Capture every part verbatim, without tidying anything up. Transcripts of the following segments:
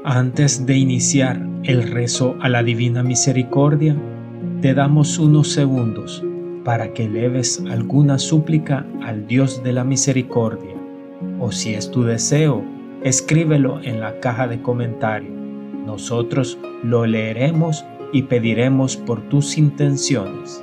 Antes de iniciar el rezo a la Divina Misericordia, te damos unos segundos para que eleves alguna súplica al Dios de la Misericordia, o si es tu deseo, escríbelo en la caja de comentarios. Nosotros lo leeremos y pediremos por tus intenciones.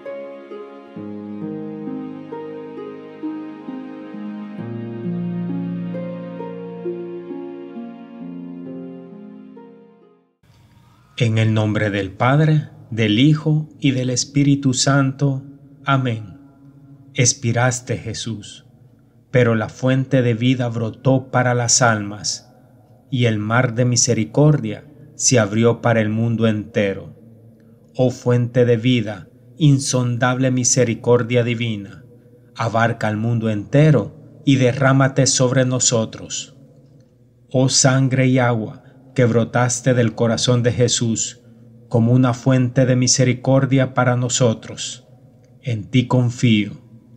En el nombre del Padre, del Hijo y del Espíritu Santo. Amén. Expiraste, Jesús, pero la fuente de vida brotó para las almas, y el mar de misericordia se abrió para el mundo entero. Oh fuente de vida, insondable misericordia divina, abarca el mundo entero y derrámate sobre nosotros. Oh sangre y agua, que brotaste del corazón de Jesús como una fuente de misericordia para nosotros. En ti confío.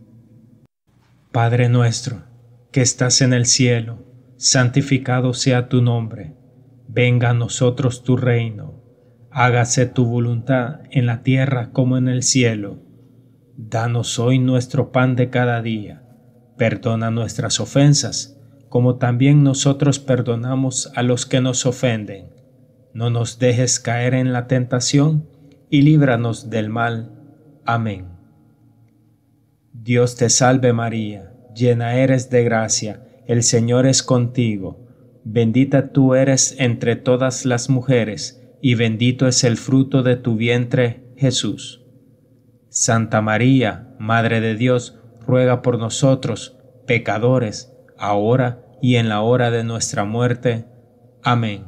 Padre nuestro, que estás en el cielo, santificado sea tu nombre. Venga a nosotros tu reino. Hágase tu voluntad en la tierra como en el cielo. Danos hoy nuestro pan de cada día. Perdona nuestras ofensas, como también nosotros perdonamos a los que nos ofenden. No nos dejes caer en la tentación, y líbranos del mal. Amén. Dios te salve María, llena eres de gracia, el Señor es contigo. Bendita tú eres entre todas las mujeres, y bendito es el fruto de tu vientre, Jesús. Santa María, Madre de Dios, ruega por nosotros, pecadores, ahora y en la hora de nuestra muerte. Amén.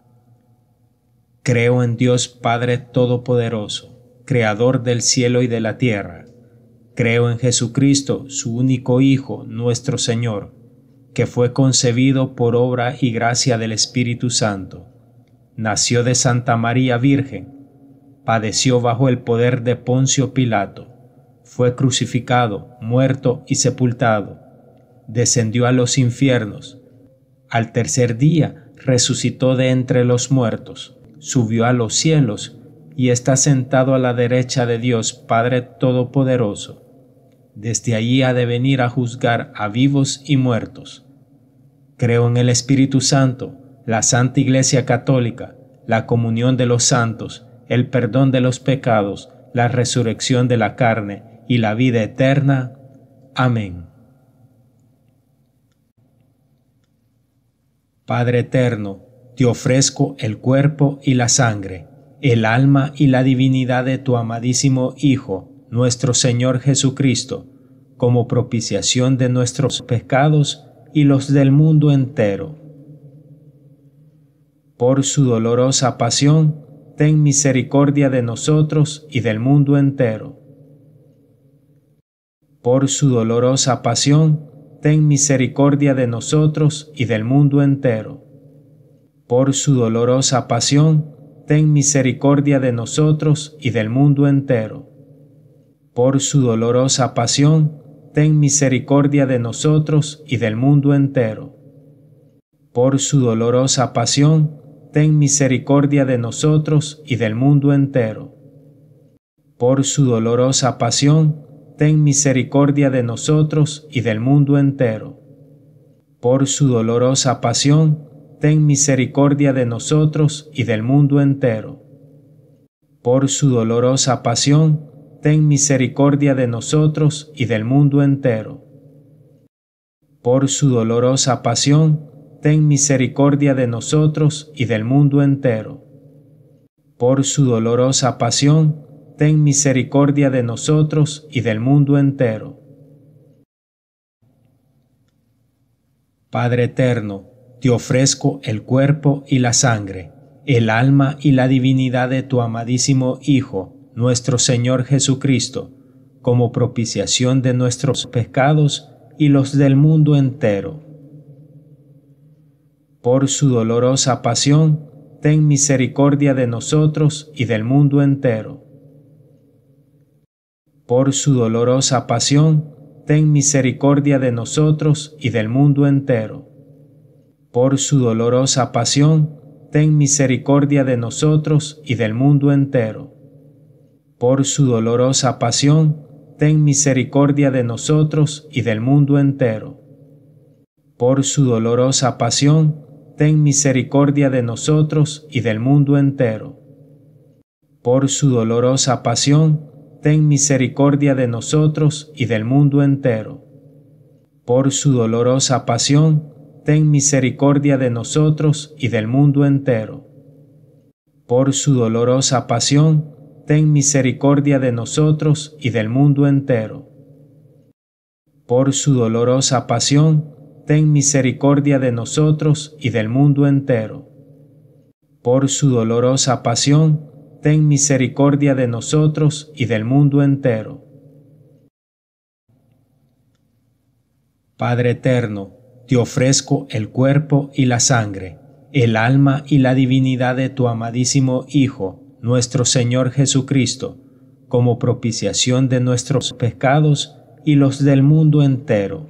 Creo en Dios Padre Todopoderoso, Creador del cielo y de la tierra. Creo en Jesucristo, su único Hijo, nuestro Señor, que fue concebido por obra y gracia del Espíritu Santo. Nació de Santa María Virgen, padeció bajo el poder de Poncio Pilato, fue crucificado, muerto y sepultado. Descendió a los infiernos. Al tercer día resucitó de entre los muertos, subió a los cielos y está sentado a la derecha de Dios Padre Todopoderoso. Desde allí ha de venir a juzgar a vivos y muertos. Creo en el Espíritu Santo, la Santa Iglesia Católica, la comunión de los santos, el perdón de los pecados, la resurrección de la carne y la vida eterna. Amén. Padre eterno, te ofrezco el cuerpo y la sangre, el alma y la divinidad de tu amadísimo Hijo, nuestro Señor Jesucristo, como propiciación de nuestros pecados y los del mundo entero. Por su dolorosa pasión, ten misericordia de nosotros y del mundo entero. Por su dolorosa pasión, ten misericordia de nosotros y del mundo entero. Por su dolorosa pasión, ten misericordia de nosotros y del mundo entero. Por su dolorosa pasión, ten misericordia de nosotros y del mundo entero. Por su dolorosa pasión, ten misericordia de nosotros y del mundo entero. Por su dolorosa pasión, ten misericordia de nosotros y del mundo entero. Por su dolorosa pasión, ten misericordia de nosotros y del mundo entero. Por su dolorosa pasión, ten misericordia de nosotros y del mundo entero. Por su dolorosa pasión, ten misericordia de nosotros y del mundo entero. Por su dolorosa pasión, ten misericordia de nosotros y del mundo entero. Padre eterno, te ofrezco el cuerpo y la sangre, el alma y la divinidad de tu amadísimo Hijo, nuestro Señor Jesucristo, como propiciación de nuestros pecados y los del mundo entero. Por su dolorosa pasión, ten misericordia de nosotros y del mundo entero. Por su dolorosa pasión, ten misericordia de nosotros y del mundo entero. Por su dolorosa pasión, ten misericordia de nosotros y del mundo entero. Por su dolorosa pasión, ten misericordia de nosotros y del mundo entero. Por su dolorosa pasión, ten misericordia de nosotros y del mundo entero. Por su dolorosa pasión, ten misericordia de nosotros y del mundo entero. Por su dolorosa pasión, ten misericordia de nosotros y del mundo entero. Por su dolorosa pasión, ten misericordia de nosotros y del mundo entero. Por su dolorosa pasión, ten misericordia de nosotros y del mundo entero. Por su dolorosa pasión, ten misericordia de nosotros y del mundo entero. Padre eterno, te ofrezco el cuerpo y la sangre, el alma y la divinidad de tu amadísimo Hijo, nuestro Señor Jesucristo, como propiciación de nuestros pecados y los del mundo entero.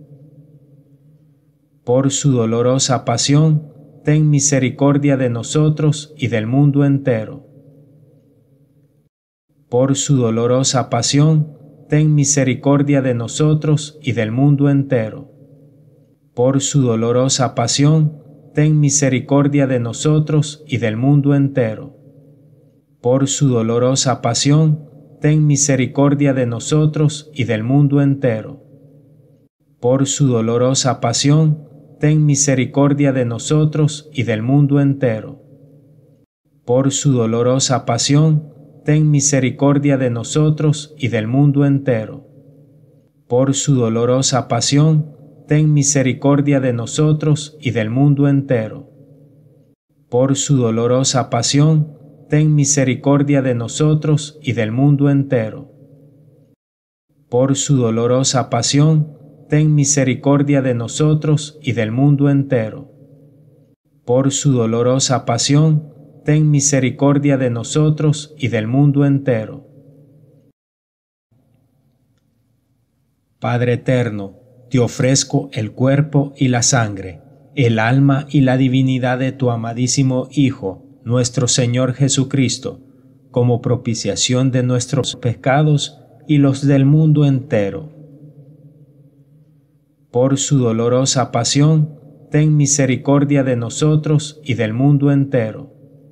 Por su dolorosa pasión, ten misericordia de nosotros y del mundo entero. Por su dolorosa pasión, ten misericordia de nosotros y del mundo entero. Por su dolorosa pasión, ten misericordia de nosotros y del mundo entero. Por su dolorosa pasión, ten misericordia de nosotros y del mundo entero. Por su dolorosa pasión, ten misericordia de nosotros y del mundo entero. Por su dolorosa pasión, ten misericordia de nosotros y del mundo entero. Por su dolorosa pasión, ten misericordia de nosotros y del mundo entero. Por su dolorosa pasión, ten misericordia de nosotros y del mundo entero. Por su dolorosa pasión, ten misericordia de nosotros y del mundo entero. Por su dolorosa pasión, ten misericordia de nosotros y del mundo entero. Padre eterno, te ofrezco el cuerpo y la sangre, el alma y la divinidad de tu amadísimo Hijo, nuestro Señor Jesucristo, como propiciación de nuestros pecados y los del mundo entero. Por su dolorosa pasión, ten misericordia de nosotros y del mundo entero.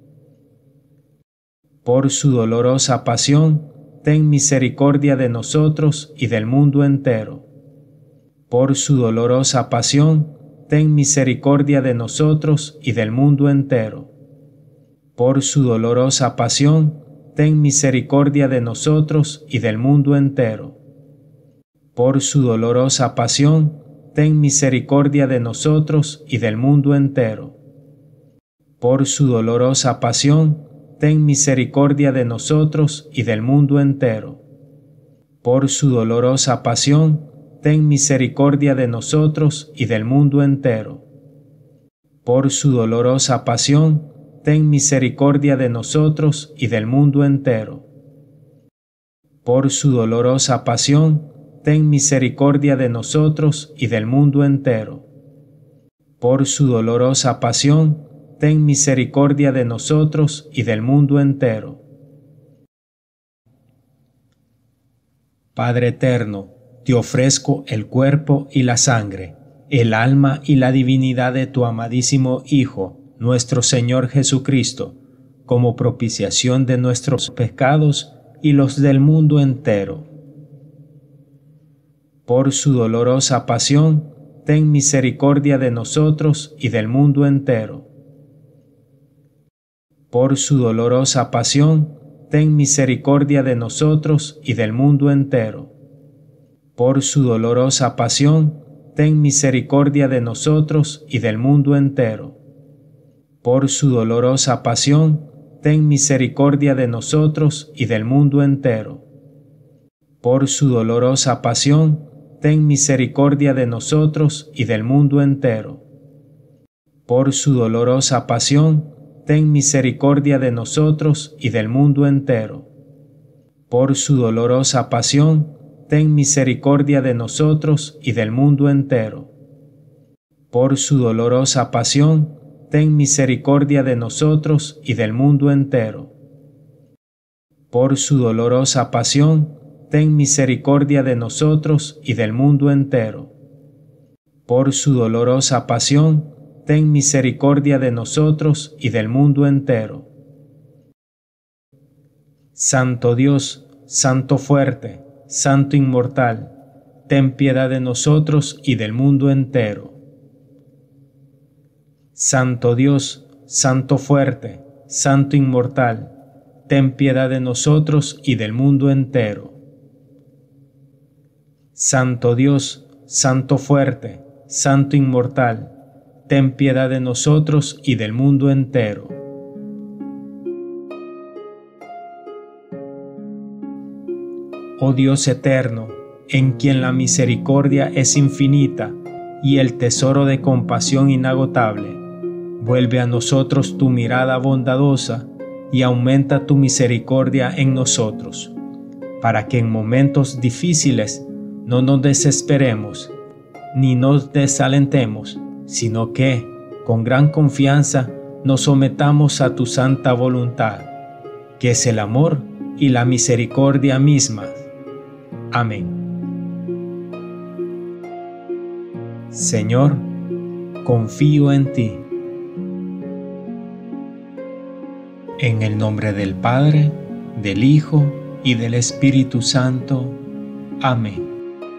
Por su dolorosa pasión, ten misericordia de nosotros y del mundo entero. Por su dolorosa pasión, ten misericordia de nosotros y del mundo entero. Por su dolorosa pasión, ten misericordia de nosotros y del mundo entero. Por su dolorosa pasión, ten misericordia de nosotros y del mundo entero. Por su dolorosa pasión, ten misericordia de nosotros y del mundo entero. Por su dolorosa pasión, ten misericordia de nosotros y del mundo entero. Por su dolorosa pasión, ten misericordia de nosotros y del mundo entero. Por su dolorosa pasión, ten misericordia de nosotros y del mundo entero. Por su dolorosa pasión, ten misericordia de nosotros y del mundo entero. Padre eterno, te ofrezco el cuerpo y la sangre, el alma y la divinidad de tu amadísimo Hijo, nuestro Señor Jesucristo, como propiciación de nuestros pecados y los del mundo entero. Por su dolorosa pasión, ten misericordia de nosotros y del mundo entero. Por su dolorosa pasión, ten misericordia de nosotros y del mundo entero. Por su dolorosa pasión, ten misericordia de nosotros y del mundo entero. Por su dolorosa pasión, ten misericordia de nosotros y del mundo entero. Por su dolorosa pasión, ten misericordia de nosotros y del mundo entero. Por su dolorosa pasión, ten misericordia de nosotros y del mundo entero. Por su dolorosa pasión, ten misericordia de nosotros y del mundo entero. Por su dolorosa pasión, ten misericordia de nosotros y del mundo entero. Por su dolorosa pasión, ten misericordia de nosotros y del mundo entero. Por su dolorosa pasión, ten misericordia de nosotros y del mundo entero. Santo Dios, Santo fuerte, Santo inmortal, ten piedad de nosotros y del mundo entero. Santo Dios, Santo fuerte, Santo inmortal, ten piedad de nosotros y del mundo entero. Santo Dios, Santo fuerte, Santo inmortal, ten piedad de nosotros y del mundo entero. Oh Dios eterno, en quien la misericordia es infinita y el tesoro de compasión inagotable, vuelve a nosotros tu mirada bondadosa y aumenta tu misericordia en nosotros, para que en momentos difíciles no nos desesperemos ni nos desalentemos, sino que, con gran confianza, nos sometamos a tu santa voluntad, que es el amor y la misericordia mismas. Amén. Señor, confío en ti. En el nombre del Padre, del Hijo y del Espíritu Santo. Amén.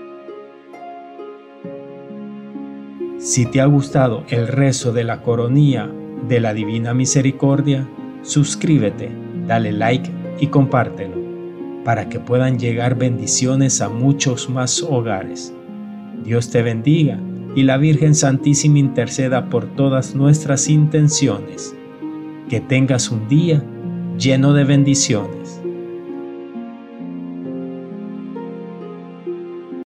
Si te ha gustado el rezo de la coronilla de la Divina Misericordia, suscríbete, dale like y compártelo, para que puedan llegar bendiciones a muchos más hogares. Dios te bendiga y la Virgen Santísima interceda por todas nuestras intenciones. Que tengas un día lleno de bendiciones.